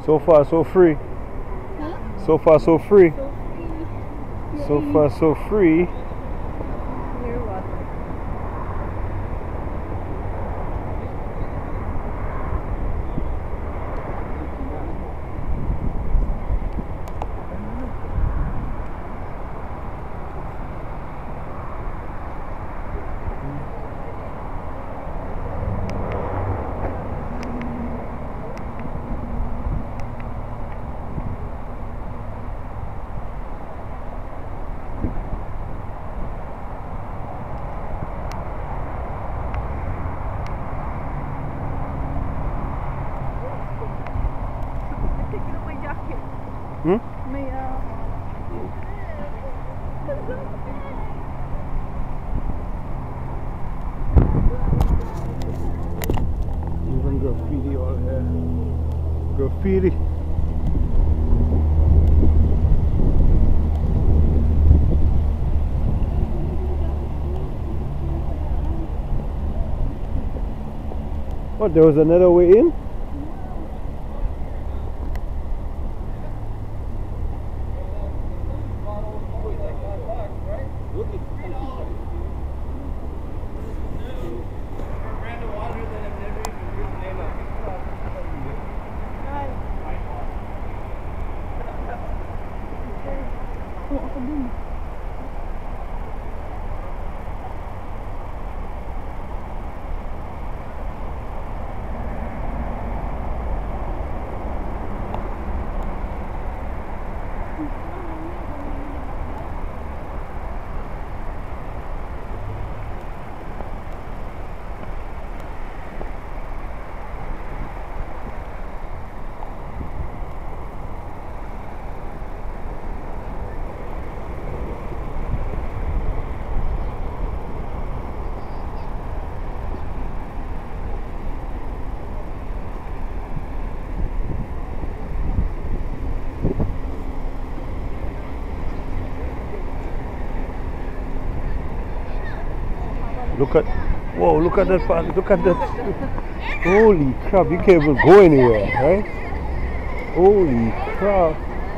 So far, so free. Huh? So far, so free. So free. So far, so free. You're welcome. Hmm? Even graffiti all here. Graffiti. What, there was another way in? Look at, whoa, look at that part, look at that. Holy crap, you can't even go anywhere, right? Holy crap.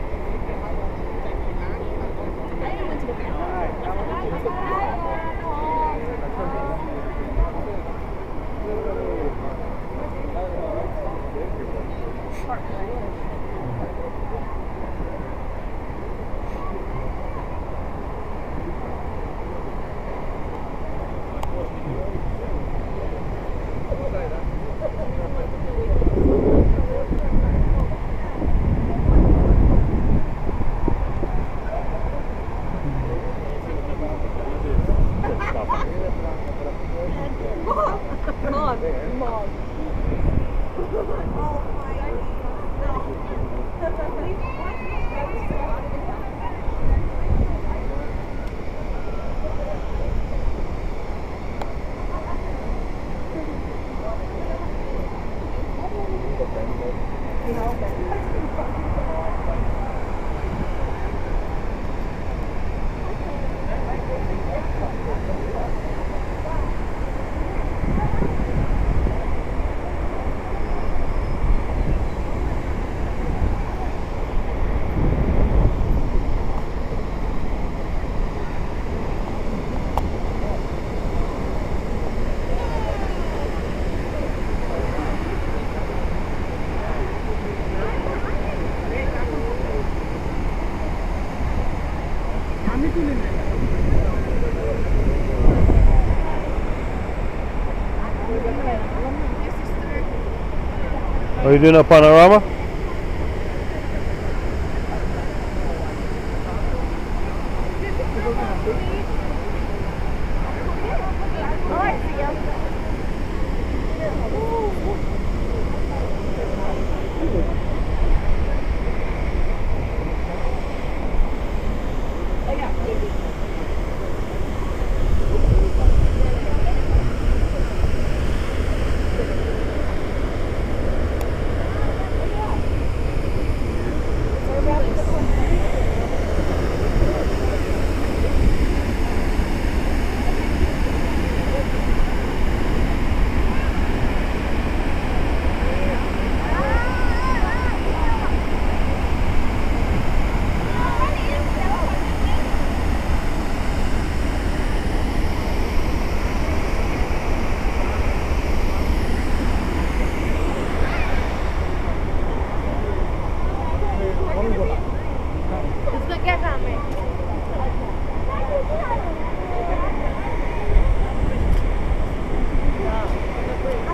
Are you doing a panorama?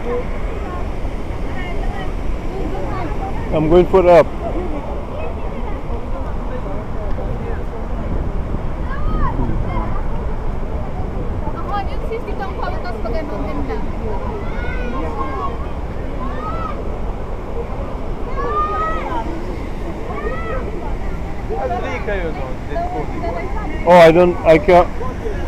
I'm going for up. Ako, yung sisi kang palitas pag ganun din lang. Oh, I can't.